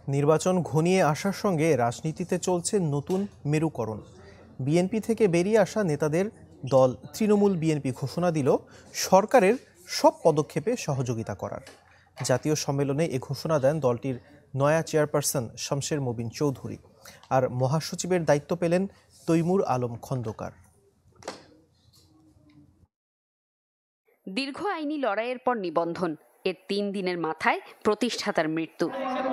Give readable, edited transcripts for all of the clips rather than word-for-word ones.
নির্বাচন ঘনিয়ে আসার সঙ্গে রাজনীতিতে চলছে নতুন মেরুকরণ। বিএনপি থেকে বেরিয়ে আসা নেতাদের দল তৃণমূল বিএনপি ঘোষণা দিল সরকারের সব পদক্ষেপে সহযোগিতা করার। জাতীয় সম্মেলনে এ ঘোষণা দেন দলটির নয়া চেয়ারপারসন শামশের মুবিন চৌধুরী, আর মহাসচিবের দায়িত্ব পেলেন তৈমুর আলম খন্দকার। দীর্ঘ আইনি লড়াইয়ের পর নিবন্ধন, এর 3 দিনের মাথায় প্রতিষ্ঠাতার মৃত্যু,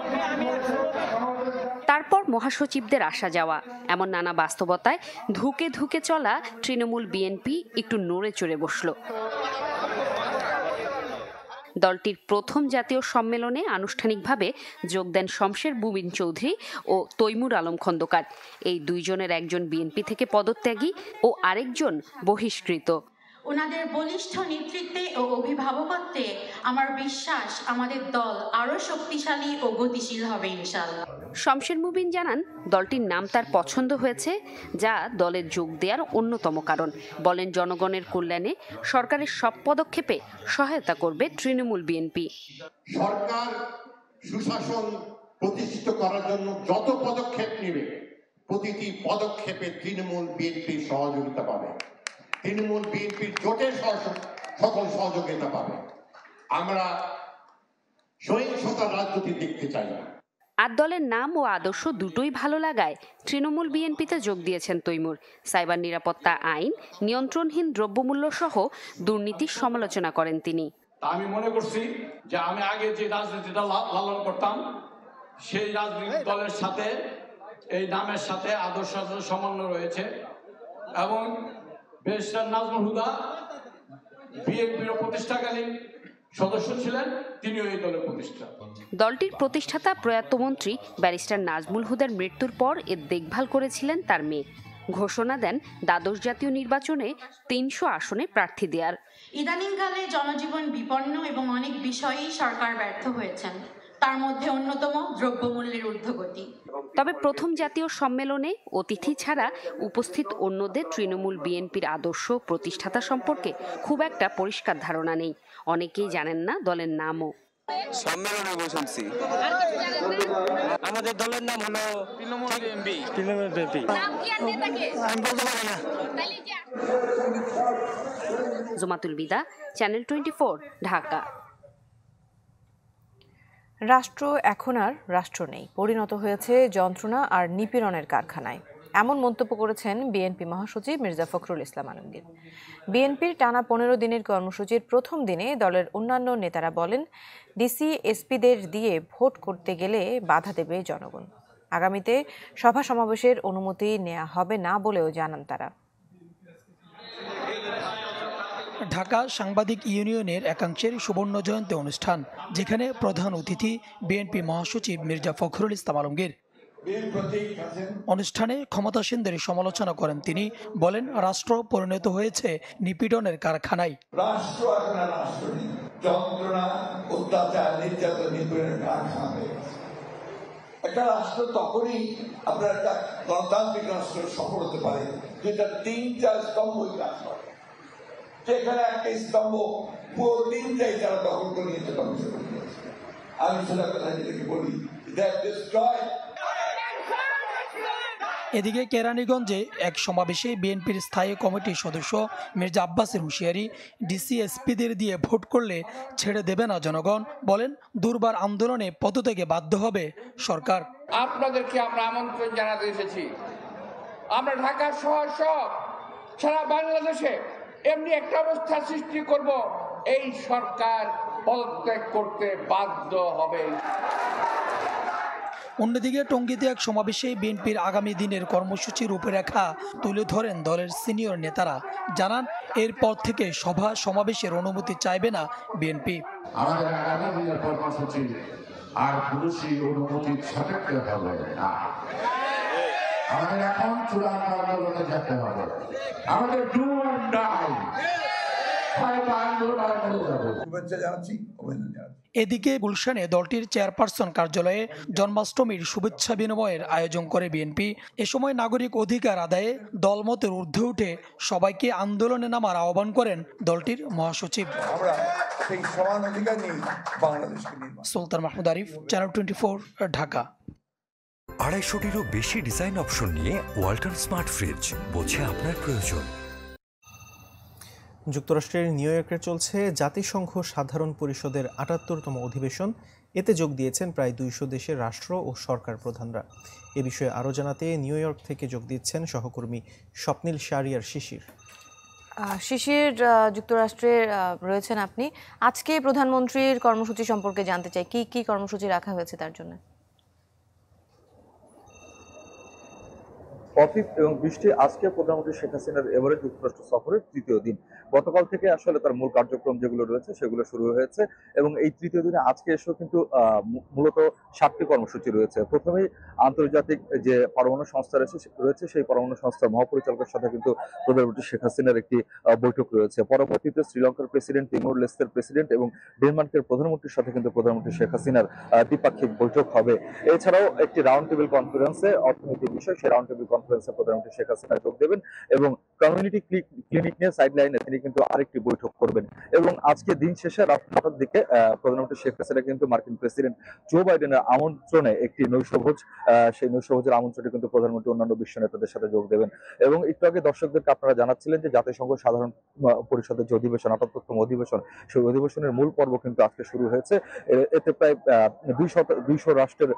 তারপর মহাসচিবদের আসা যাওয়া, এমন নানা বাস্তবতায় ধুকে ধুকে চলা তৃণমূল বিএনপি একটু নড়ে চড়ে বসল। দলটির প্রথম জাতীয় সম্মেলনে আনুষ্ঠানিকভাবে যোগ দেন শামশের মুবিন চৌধুরী ও তৈমুর আলম খন্দকার। এই দুইজনের একজন বিএনপি থেকে পদত্যাগী ও আরেকজন বহিষ্কৃত। ওনাদের বলিষ্ঠ নেতৃত্বে ও অভিভাবকত্বে আমার বিশ্বাস আমাদের দল আরো শক্তিশালী ও গতিশীল হবে ইনশাআল্লাহ। শামশের মুবিন জানান, দলটির নাম তার পছন্দ হয়েছে, যা দলের যোগ দেওয়ার অন্যতম কারণ। বলেন, জনগণের কল্যাণে সরকারের সব পদক্ষেপে সহায়তা করবে তৃণমূল বিএনপি। সরকার সুশাসন প্রতিষ্ঠিত করার জন্য যত পদক্ষেপ নেবে, প্রতিটি পদক্ষেপে তৃণমূল বিএনপি সহযোগিতা পাবে। তৃণমূল বিএনপির জোটের সকল সহযোগিতা পাবে। আমরা সহিংসতার রাজনীতি দেখতে চাই না। আর দলের নাম ও আদর্শ দুটোই ভালো লাগায় তৃণমূল বিএনপিতে যোগ দিয়েছেন তৈমুর। সাইবার নিরাপত্তা আইন, নিয়ন্ত্রণহীন দ্রব্যমূল্য সহ দুর্নীতির সমালোচনা করেন তিনি। আমি মনে করছি যে আমি আগে যে রাজনীতিটা লালন করতাম, সেই রাজনৈতিক দলের সাথে এই নামের সাথে আদর্শ সমন্বয় রয়েছে, এবং ব্যারিস্টার নাজমুল হুদা বিএনপির প্রতিষ্ঠাকালীন সদস্য ছিলেন, তিনিও এই দলের প্রতিষ্ঠাতা। দলটির প্রতিষ্ঠাতা প্রয়াত মন্ত্রী ব্যারিস্টার নাজমুল হুদার মৃত্যুর পর এর দেখভাল করেছিলেন তার মেয়ে। ঘোষণা দেন দ্বাদশ জাতীয় নির্বাচনে 300 আসনে প্রার্থী দেওয়ার। ইদানিংকালে জনজীবন বিপন্ন এবং অনেক বিষয়েই সরকার ব্যর্থ হয়েছেন, তার মধ্যে অন্যতম দ্রব্যমূল্যের ঊর্ধ্বগতি। তবে প্রথম জাতীয় সম্মেলনে অতিথি ছাড়া উপস্থিত অন্যদের তৃণমূল বিএনপির আদর্শ প্রতিষ্ঠাতা সম্পর্কে খুব একটা পরিষ্কার ধারণা নেই। অনেকেই জানেন না দলের নামও। সম্মেলনে বসেছি, আমাদের দলের নাম হলো তৃণমূল বিএনপি। জুমাতুল বিদা, চ্যানেল 24, ঢাকা। রাষ্ট্র এখন আর রাষ্ট্র নেই, পরিণত হয়েছে যন্ত্রণা আর নিপীড়নের কারখানায়, এমন মন্তব্য করেছেন বিএনপি মহাসচিব মির্জা ফখরুল ইসলাম আলমগীর। বিএনপির টানা 15 দিনের কর্মসূচির প্রথম দিনে দলের অন্যান্য নেতারা বলেন, ডিসি এসপিদের দিয়ে ভোট করতে গেলে বাধা দেবে জনগণ। আগামীতে সভা সমাবেশের অনুমতি নেওয়া হবে না বলেও জানান তারা। ঢাকা সাংবাদিক ইউনিয়নের একাংশের সুবর্ণ জয়ন্তী অনুষ্ঠান, যেখানে প্রধান অতিথি বিএনপি মহাসচিব মির্জা ফখরুল ইসলাম আলমগীর। অনুষ্ঠানে ক্ষমতাসীনদের সমালোচনা করেন তিনি। বলেন, রাষ্ট্র পরিণত হয়েছে নিপীড়নের কারখানায়। রাষ্ট্র এখন আর রাষ্ট্র নেই, যন্ত্রণা, অত্যাচার, নির্যাতন, নিপীড়নের কারখানা। একটা রাষ্ট্র তখনই আপনার একটা গণতান্ত্রিক রাষ্ট্র সফল হতে পারে যেটা 3টা স্তম্ভই কাজ করে। সেখানে একটা স্তম্ভ পুরো 3টাই যারা দখল করে নিয়েছে, আমি সেটা কথা যেটাকে বলি, এদিকে কেরানীগঞ্জে এক সমাবেশে বিএনপির স্থায়ী কমিটির সদস্য মির্জা আব্বাসের হুঁশিয়ারি, ডিসি এসপিদের দিয়ে ভোট করলে ছেড়ে দেবে না জনগণ। বলেন, দুর্বার আন্দোলনে পদত্যাগে বাধ্য হবে সরকার। আপনাদেরকে আমরা আমন্ত্রণ জানাতে এসেছি। আমরা ঢাকার শহর সহ সারা বাংলাদেশে এমনি একটা অবস্থা সৃষ্টি করব, এই সরকার পদত্যাগ করতে বাধ্য হবে। অন্যদিকে টঙ্গীতে এক সমাবেশে বিএনপির আগামী দিনের কর্মসূচির রূপরেখা তুলে ধরেন দলের সিনিয়র নেতারা। জানান, এরপর থেকে সভা সমাবেশের অনুমতি চাইবে না বিএনপি। আমাদের আগামী দিনের কর্মসূচি আর পুলিশি অনুমতির সাপেক্ষে হবে না। আমাদের এখন চূড়ান্ত আন্দোলনে যেতে হবে। আমাদের ডু অর ডাই। এদিকে গুলশানে দলটির চেয়ারপারসন কার্যালয়ে জন্মাষ্টমীর শুভেচ্ছা বিনিময়ের আয়োজন করে বিএনপি। এ সময় নাগরিক অধিকার আদায়ে দলমতের ঊর্ধ্বে উঠে সবাইকে আন্দোলনে নামার আহ্বান করেন দলটির মহাসচিব। সুলতান মাহমুদ আরিফ, চ্যানেল 24, ঢাকা। 250-টিরও বেশি ডিজাইন অপশন নিয়ে ওয়ালটন স্মার্ট ফ্রিজ, বোঝে আপনার প্রয়োজন। যুক্তরাষ্ট্রের নিউ ইয়র্কে চলছে জাতিসংঘ সাধারণ পরিষদের ৭৮তম অধিবেশন। এতে যোগ দিয়েছেন প্রায় ২০০ দেশের রাষ্ট্র ও সরকার প্রধানরা। এ বিষয়ে আরও জানাতে নিউ ইয়র্ক থেকে যোগ দিচ্ছেন সহকর্মী স্বপ্নিল শাহরিয়ার শিশির। শিশির, যুক্তরাষ্ট্রে রয়েছেন আপনি। আজকে প্রধানমন্ত্রীর কর্মসূচি সম্পর্কে জানতে চাই, কি কি কর্মসূচি রাখা হয়েছে তার জন্য? অতীত এবং বৃষ্টি আজকে প্রধানমন্ত্রী শেখ হাসিনার এবারে যুক্তরাষ্ট্র সফরের তৃতীয় দিন। গতকাল থেকে আসলে তার মূল কার্যক্রম যেগুলো রয়েছে সেগুলো শুরু হয়েছে এবং এই তৃতীয় দিনে আজকে এসেও কিন্তু মূলত 7টি কর্মসূচি রয়েছে। প্রথমেই আন্তর্জাতিক যে পরমাণু সংস্থা রয়েছে সেই পরমাণু সংস্থার মহাপরিচালকের সাথে কিন্তু প্রধানমন্ত্রী শেখ হাসিনার একটি বৈঠক রয়েছে। পরবর্তীতে শ্রীলঙ্কার প্রেসিডেন্ট, তিমুর লেস্তের প্রেসিডেন্ট এবং ডেনমার্কের প্রধানমন্ত্রীর সাথে কিন্তু প্রধানমন্ত্রী শেখ হাসিনার দ্বিপাক্ষিক বৈঠক হবে। এছাড়াও একটি রাউন্ড টেবিল কনফারেন্সে অর্থনৈতিক বিষয়, সেই রাউন্ড টেবিল কনফারেন্সে প্রধানমন্ত্রী শেখ হাসিনা যোগ দেবেন এবং কমিউনিটি ক্লিনিক নিয়ে সাইডলাইনে তিনি কিন্তু আরেকটি বৈঠক করবেন। এবং আজকে দিন শেষে রাত 9টার দিকে প্রধানমন্ত্রী শেখ হাসিনা কিন্তু মার্কিন প্রেসিডেন্ট জো বাইডেনের আমন্ত্রণে একটি নৈশভোজ, সেই নৈশভোজের আমন্ত্রণে কিন্তু প্রধানমন্ত্রী অন্যান্য বিশ্ব নেতাদের সাথে যোগ দেবেন। এবং একটু আগে দর্শকদেরকে আপনারা জানাচ্ছিলেন যে জাতিসংঘ সাধারণ পরিষদের যে অধিবেশন, ৭৮তম অধিবেশন, সেই অধিবেশনের মূল পর্ব কিন্তু আজকে শুরু হয়েছে। এতে প্রায় 200 রাষ্ট্রের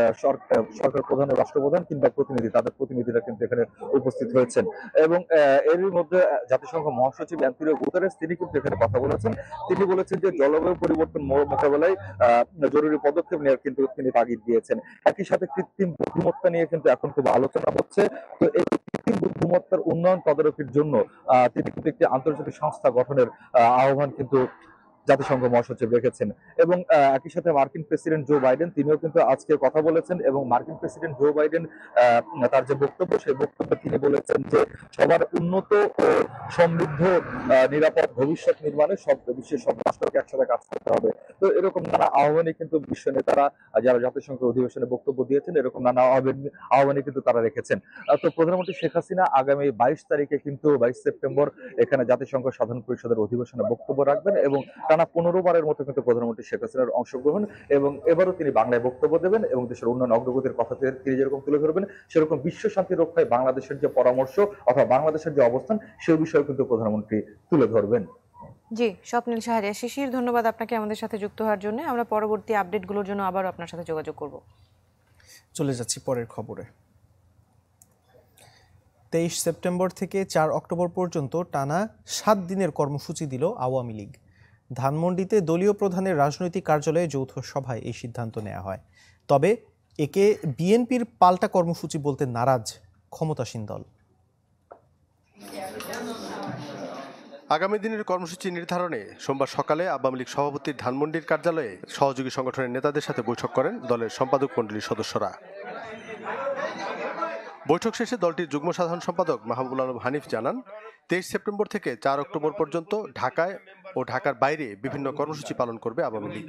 সরকার প্রধান, রাষ্ট্রপ্রধান কিংবা প্রতিনিধি, তাদের প্রতিনিধিরা কিন্তু এখানে উপস্থিত হয়েছেন। এবং এর মধ্যে জাতিসংঘ মহাসচিব অ্যান্টোনিও গুতেরেস তিনি কিন্তু এখানে কথা বলেছেন। তিনি বলেছেন যে জলবায়ু পরিবর্তন মোকাবেলায় জরুরি পদক্ষেপ নেওয়ার কিন্তু তিনি তাগিদ দিয়েছেন। একই সাথে কৃত্রিম বুদ্ধিমত্তা নিয়ে কিন্তু এখন খুব আলোচনা হচ্ছে। তো এই কৃত্রিম বুদ্ধিমত্তার উন্নয়ন তদারকির জন্য তিনি কিন্তু একটি আন্তর্জাতিক সংস্থা গঠনের আহ্বান কিন্তু জাতিসংঘ মহাসচিব রেখেছেন। এবং একই সাথে মার্কিন প্রেসিডেন্ট জো বাইডেন তিনিও কিন্তু আজকে কথা বলেছেন এবং মার্কিন প্রেসিডেন্ট জো বাইডেন তার যে বক্তব্য, সেই বক্তব্যে তিনি বলেছেন যে সবার উন্নত ও সমৃদ্ধ নিরাপদ ভবিষ্যৎ নির্মাণে বিশ্বের সব রাষ্ট্রকে একসাথে কাজ করতে হবে। তো এরকম নানা আহ্বানে কিন্তু বিশ্ব নেতারা যারা জাতিসংঘের অধিবেশনে বক্তব্য দিয়েছেন, এরকম নানা আহ্বানে কিন্তু তারা রেখেছেন। তো প্রধানমন্ত্রী শেখ হাসিনা আগামী 22 তারিখে কিন্তু 22 সেপ্টেম্বর এখানে জাতিসংঘ সাধারণ পরিষদের অধিবেশনে বক্তব্য রাখবেন এবং টানা 15 বারের মতো কিন্তু প্রধানমন্ত্রী শেখ হাসিনার অংশগ্রহণ এবং এবারও তিনি বাংলায় বক্তব্য দেবেন এবং দেশের উন্নয়ন অগ্রগতির কথা তিনি যেরকম তুলে ধরবেন, সেরকম বিশ্ব শান্তি রক্ষায় বাংলাদেশের যে পরামর্শ অথবা বাংলাদেশের যে অবস্থান, সেই বিষয়ে কিন্তু প্রধানমন্ত্রী তুলে ধরবেন। জি, স্বপ্নিল শাহরিয়ার শিশির, ধন্যবাদ আপনাকে আমাদের সাথে যুক্ত হওয়ার জন্য। আমরা পরবর্তী আপডেটগুলোর জন্য আবার আপনার সাথে যোগাযোগ করব। চলে যাচ্ছি পরের খবরে। 23 সেপ্টেম্বর থেকে 4 অক্টোবর পর্যন্ত টানা 7 দিনের কর্মসূচি দিল আওয়ামী লীগ। ধানমন্ডিতে দলীয় প্রধানের রাজনৈতিক কার্যালয়ে যৌথ সভায় এই সিদ্ধান্ত নেওয়া হয়। তবে একে বিএনপির পাল্টা কর্মসূচি বলতে নারাজ ক্ষমতাসীন দল। আগামী দিনের কর্মসূচি নির্ধারণে সোমবার সকালে আওয়ামী লীগ সভাপতির ধানমন্ডির কার্যালয়ে সহযোগী সংগঠনের নেতাদের সাথে বৈঠক করেন দলের সম্পাদক মণ্ডলীর সদস্যরা। বৈঠক শেষে দলটির যুগ্ম সাধারণ সম্পাদক মাহবুবুল আলম হানিফ জানান, 23 সেপ্টেম্বর থেকে 4 অক্টোবর পর্যন্ত ঢাকায় ও ঢাকার বাইরে বিভিন্ন কর্মসূচি পালন করবে আওয়ামী লীগ।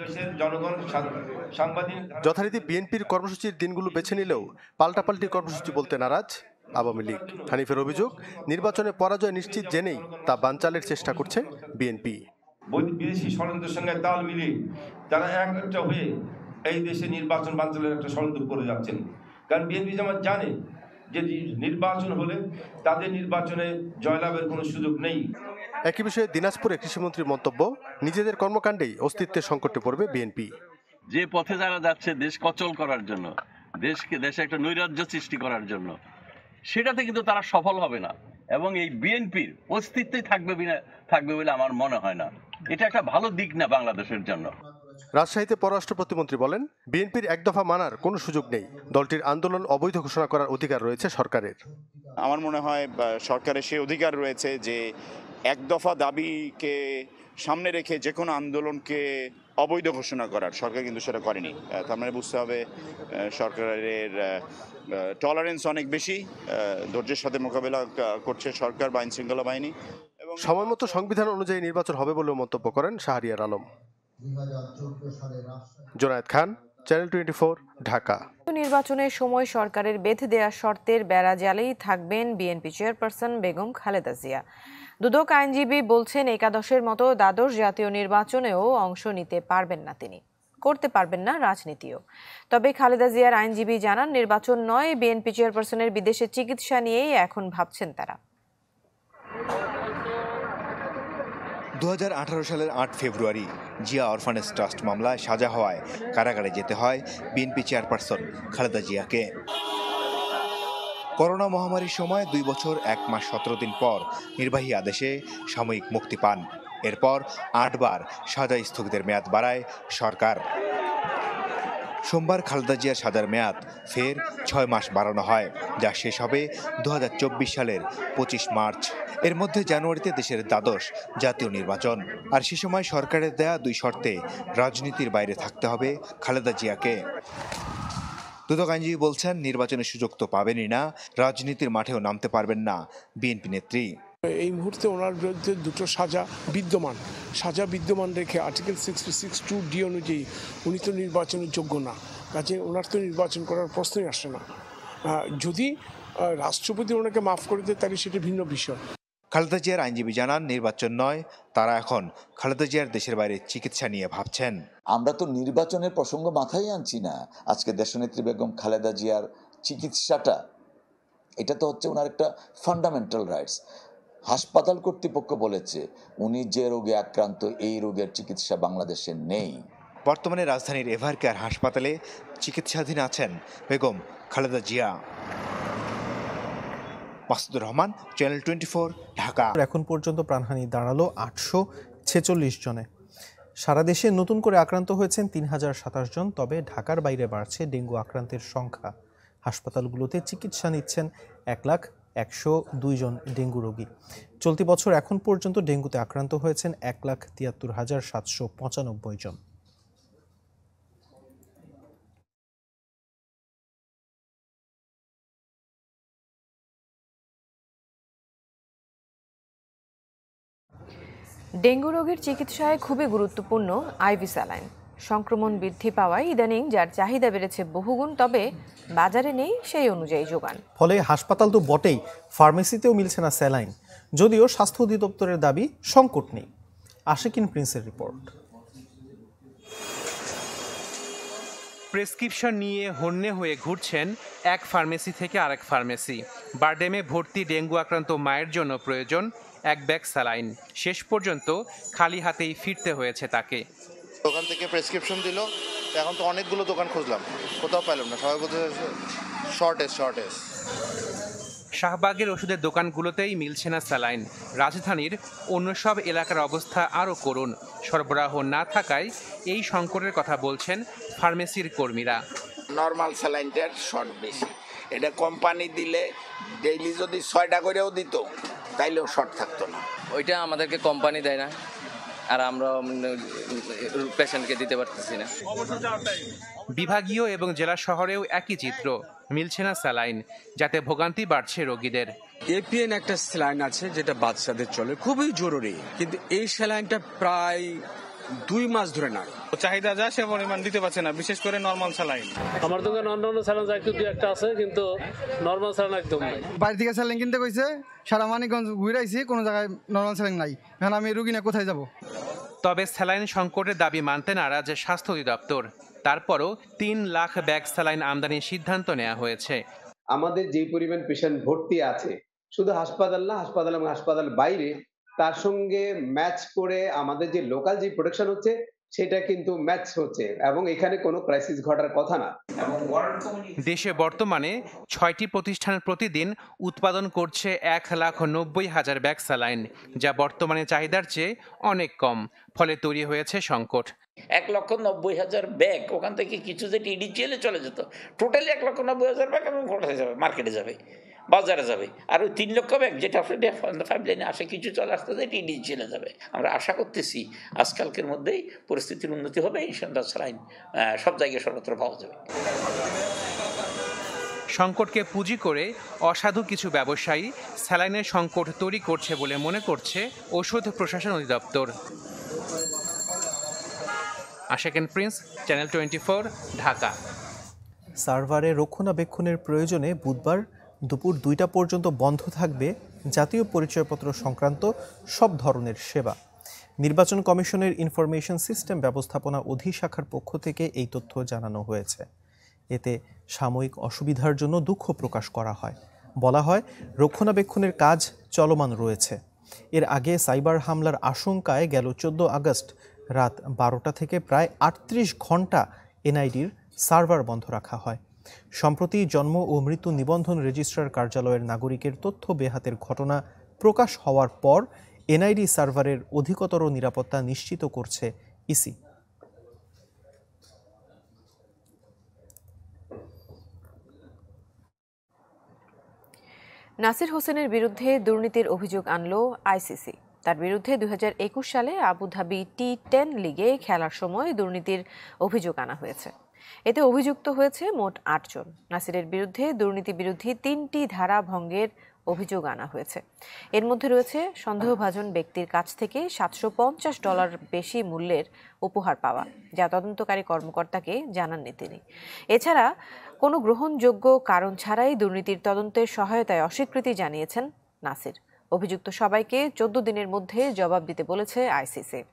যথারীতি বিএনপির কর্মসূচির দিনগুলো বেছে নিলেও পাল্টাপাল্টি কর্মসূচি বলতে নারাজ আওয়ামী লীগ। হানিফের অভিযোগ, নির্বাচনে পরাজয় নিশ্চিত জেনেই তা বানচালের চেষ্টা করছে বিএনপি। বিদেশি ষড়যন্ত্রের সঙ্গে তাল মিলিয়ে তারা একটা হয়ে এই দেশে নির্বাচন বানচালের একটা ষড়যন্ত্র করে যাচ্ছেন। কারণ বিএনপি যেমন জানে যে নির্বাচন হলে তাদের নির্বাচনে জয়লাভের কোনো সুযোগ নেই। একই বিষয়ে দিনাজপুরে কৃষিমন্ত্রীর মন্তব্য, নিজেদের কর্মকাণ্ডেই অস্তিত্বের সংকটে পড়বে বিএনপি। যে পথে যারা যাচ্ছে দেশ কচল করার জন্য, দেশে একটা নৈরাজ্য সৃষ্টি করার জন্য, সেটাতে কিন্তু তারা সফল হবে না এবং এই বিএনপির অস্তিত্বই থাকবে বলে আমার মনে হয় না। এটা একটা ভালো দিক না বাংলাদেশের জন্য। রাজশাহীতে পররাষ্ট্র প্রতিমন্ত্রী বলেন, বিএনপির এক দফা মানার কোনো সুযোগ নেই। দলটির আন্দোলন অবৈধ ঘোষণা করার অধিকার রয়েছে সরকারের। আমার মনে হয় সরকারের সেই অধিকার রয়েছে যে এক দফা দাবিকে সামনে রেখে যে কোনো আন্দোলনকে অবৈধ ঘোষণা করার। সরকার কিন্তু সেটা করেনি। তার মানে বুঝতে হবে সরকারের টলারেন্স অনেক বেশি, ধৈর্যের সাথে মোকাবেলা করছে সরকার বা আইনশৃঙ্খলা বাহিনী। সময় মতো সংবিধান অনুযায়ী নির্বাচন হবে বলেও মন্তব্য করেন শাহরিয়ার আলম। জোনায়েদ খান, চ্যানেল 24, ঢাকা। নির্বাচনের সময় সরকারের বেঁধে দেয়া শর্তের বেড়া জালেই থাকবেন বিএনপি চেয়ারপারসন বেগম খালেদা জিয়া। দুদক আইনজীবী বলছেন, একাদশের মতো দ্বাদশ জাতীয় নির্বাচনেও অংশ নিতে পারবেন না তিনি। করতে পারবেন না রাজনীতিও। তবে খালেদা জিয়ার আইনজীবী জানান, নির্বাচন নয়, বিএনপি চেয়ারপারসনের বিদেশে চিকিৎসা নিয়েই এখন ভাবছেন তারা। 2018 সালের 8 ফেব্রুয়ারি জিয়া অরফানেজ ট্রাস্ট মামলায় সাজা হওয়ায় কারাগারে যেতে হয় বিএনপি চেয়ারপারসন খালেদা জিয়াকে। করোনা মহামারীর সময় 2 বছর 1 মাস 17 দিন পর নির্বাহী আদেশে সাময়িক মুক্তি পান। এরপর 8 বার সাজা স্থগিতের মেয়াদ বাড়ায় সরকার। সোমবার খালেদা জিয়ার সাজার মেয়াদ ফের 6 মাস বাড়ানো হয়, যা শেষ হবে 2024 সালের 25 মার্চ। এর মধ্যে জানুয়ারিতে দেশের দ্বাদশ জাতীয় নির্বাচন। আর সে সময় সরকারের দেয়া 2 শর্তে রাজনীতির বাইরে থাকতে হবে খালেদা জিয়াকে। দুদক আইনজীবী বলছেন, নির্বাচনের সুযোগ তো পাবেনই না, রাজনীতির মাঠেও নামতে পারবেন না বিএনপি নেত্রী। এই মুহূর্তে ওনার বিরুদ্ধে 2টো সাজা বিদ্যমান রেখে আর্টিকেল 66(2)(d) অনুযায়ী উনি তো নির্বাচনের যোগ্য না, কাজে ওনার তো নির্বাচন করার প্রশ্নই আসে না। যদি রাষ্ট্রপতি ওনাকে মাফ করে দেয় তাহলে সেটা ভিন্ন বিষয়। খালেদা জিয়ার আইনজীবী জানান, নির্বাচন নয়, তারা এখন খালেদা জিয়ার দেশের বাইরে চিকিৎসা নিয়ে ভাবছেন। আমরা তো নির্বাচনের প্রসঙ্গ মাথায় আনছি না। আজকে দেশনেত্রী বেগম খালেদা জিয়ার চিকিৎসাটা, এটা তো হচ্ছে ওনার একটা ফান্ডামেন্টাল রাইটস। হাসপাতাল কর্তৃপক্ষ বলেছে উনি যে রোগে আক্রান্ত, এই রোগের চিকিৎসা বাংলাদেশে নেই। বর্তমানে রাজধানীর এভারকেয়ার হাসপাতালে চিকিৎসাধীন আছেন বেগম খালেদা জিয়া। মাসুদুর রহমান, চ্যানেল 24, ঢাকা। এখন পর্যন্ত প্রাণহানি দাঁড়ালো 846 জনে। সারা দেশে নতুন করে আক্রান্ত হয়েছেন 3027 জন। তবে ঢাকার বাইরে বাড়ছে ডেঙ্গু আক্রান্তের সংখ্যা। হাসপাতালগুলোতে চিকিৎসা নিচ্ছেন 1,102 জন ডেঙ্গু রোগী। চলতি বছর এখন পর্যন্ত ডেঙ্গুতে আক্রান্ত হয়েছেন 1,73,795 জন। ডেঙ্গু রোগীর চিকিৎসায় খুবই গুরুত্বপূর্ণ আইভি স্যালাইন। সংক্রমণ বৃদ্ধি পাওয়ায় ইদানিং যার চাহিদা বেড়েছে বহুগুণ, তবে বাজারে নেই সেই অনুযায়ী যোগান। ফলে হাসপাতাল তো বটেই, ফার্মেসিতেও মিলছে না স্যালাইন। যদিও স্বাস্থ্য অধিদপ্তরের দাবি সংকট নেই। আশিকিন প্রিন্সের রিপোর্ট। প্রেসক্রিপশন নিয়ে হন্যে হয়ে ঘুরছেন এক ফার্মেসি থেকে আরেক ফার্মেসি। বারডেমে ভর্তি ডেঙ্গু আক্রান্ত মায়ের জন্য প্রয়োজন 1 ব্যাগ স্যালাইন। শেষ পর্যন্ত খালি হাতেই ফিরতে হয়েছে তাকে। দোকান থেকে প্রেসক্রিপশন দিল, এখন তো অনেকগুলো দোকান খুঁজলাম, কোথাও পেলাম না। সবাই বলতে শর্টেজ। শাহবাগের ওষুধের দোকানগুলোতেই মিলছে না স্যালাইন। রাজধানীর অন্য সব এলাকার অবস্থা আরও করুণ। সরবরাহ না থাকায় এই সংকটের কথা বলছেন ফার্মেসির কর্মীরা। নর্মাল স্যালাইনটার শর্ট বেশি। এটা কোম্পানি দিলে ডেইলি যদি 6টা করেও দিত তাইলেও শর্ট থাকতো না। ওইটা আমাদেরকে কোম্পানি দেয় না, আর আমরা পেশেন্টকে দিতে পারতেছি না। বিভাগীয় এবং জেলা শহরেও একই চিত্র, মিলছে না স্যালাইন, যাতে ভোগান্তি বাড়ছে রোগীদের। এপিএন একটা স্যালাইন আছে যেটা বাচ্চাদের চলে, খুবই জরুরি, কিন্তু এই স্যালাইনটা প্রায় 2 মাস ধরে নাই। চাহিদা যা সে পরিমাণ দিতে পারছে না, বিশেষ করে নরমাল স্যালাইন। আমার দোকানে অন্যান্য স্যালাইন একটু 2-1টা আছে, কিন্তু নরমাল স্যালাইন একদম নাই। বাইরে থেকে স্যালাইন কিনতে কইছে, সারা মানিকগঞ্জ ঘুরে আইছি, কোনো জায়গায় নরমাল স্যালাইন নাই। এখন আমি রোগী না কোথায় যাব? তবে স্যালাইন সংকটের দাবি মানতে নারাজ স্বাস্থ্য অধিদপ্তর। তারপরও 3 লাখ ব্যাগ স্যালাইন আমদানির সিদ্ধান্ত নেওয়া হয়েছে। আমাদের যে পরিমাণ পেশেন্ট ভর্তি আছে, শুধু হাসপাতাল না, হাসপাতাল এবং হাসপাতাল বাইরে, তার সঙ্গে ম্যাচ করে আমাদের যে লোকাল যে প্রোডাকশন হচ্ছে সেটা কিন্তু ম্যাচ হচ্ছে, এবং এখানে কোনো ক্রাইসিস ঘটার কথা না। দেশে বর্তমানে 6টি প্রতিষ্ঠান প্রতিদিন উৎপাদন করছে 1,90,000 ব্যাগ স্যালাইন, যা বর্তমানে চাহিদার চেয়ে অনেক কম। ফলে তৈরি হয়েছে সংকট। 1,90,000 ব্যাগ, ওখান থেকে কিছু যে টিডিজিএলে চলে যেত, টোটালি 1,90,000 ব্যাগ এবং কোথায় যাবে? মার্কেটে যাবে, বাজারে যাবে। আর ওই 3 লক্ষ ব্যাগ যেটা পাইপ লাইনে আসে, কিছু চলে আসতে যায় টিডিজিএলে যাবে। আমরা আশা করতেছি আজকালকের মধ্যেই পরিস্থিতির উন্নতি হবে, ইনশাআল্লাহ স্যালাইন সব জায়গায় সর্বত্র পাওয়া যাবে। সংকটকে পুঁজি করে অসাধু কিছু ব্যবসায়ী স্যালাইনের সংকট তৈরি করছে বলে মনে করছে ঔষধ প্রশাসন অধিদপ্তর। Ashikin Prince, channel 24, Dhaka. সার্ভারে রক্ষণাবেক্ষণের প্রয়োজনে বুধবার দুপুর 2টা পর্যন্ত বন্ধ থাকবে জাতীয় পরিচয়পত্র সংক্রান্ত সব ধরনের সেবা। নির্বাচন কমিশনের ইনফরমেশন সিস্টেম ব্যবস্থাপনা অধিশাখার পক্ষ থেকে এই তথ্য জানানো হয়েছে। এতে সাময়িক অসুবিধার জন্য দুঃখ প্রকাশ করা হয়। বলা হয়, রক্ষণাবেক্ষণের কাজ চলমান রয়েছে। এর আগে সাইবার হামলার আশঙ্কায় গেল 14 আগস্ট রাত 12টা থেকে প্রায় 38 ঘণ্টা এনআইডির সার্ভার বন্ধ রাখা হয়। সম্প্রতি জন্ম ও মৃত্যু নিবন্ধন রেজিস্ট্রার কার্যালয়ের নাগরিকের তথ্য বেহাতের ঘটনা প্রকাশ হওয়ার পর এনআইডি সার্ভারের অধিকতর নিরাপত্তা নিশ্চিত করছে ইসি। নাসির হোসেনের বিরুদ্ধে দুর্নীতির অভিযোগ আনল আইসিসি। তার বিরুদ্ধে 2021 সালে আবুধাবি T10 লিগে খেলার সময় দুর্নীতির অভিযোগ আনা হয়েছে। এতে অভিযুক্ত হয়েছে মোট 8 জন। নাসিরের বিরুদ্ধে দুর্নীতি বিরোধী 3টি ধারা ভঙ্গের অভিযোগ আনা হয়েছে। এর মধ্যে রয়েছে সন্দেহভাজন ব্যক্তির কাছ থেকে $750 বেশি মূল্যের উপহার পাওয়া, যা তদন্তকারী কর্মকর্তাকে জানাননি তিনি। এছাড়া কোনো গ্রহণযোগ্য কারণ ছাড়াই দুর্নীতির তদন্তের সহায়তায় অস্বীকৃতি জানিয়েছেন নাসির। অভিযুক্ত সবাইকে 14 দিনের মধ্যে জবাব দিতে বলেছে আইসিসি।